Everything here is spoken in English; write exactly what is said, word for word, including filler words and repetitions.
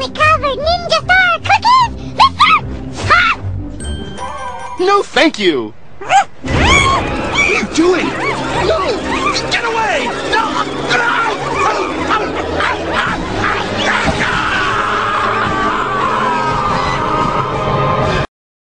chocolate covered ninja star cookies? Let's start! Ha! No, thank you.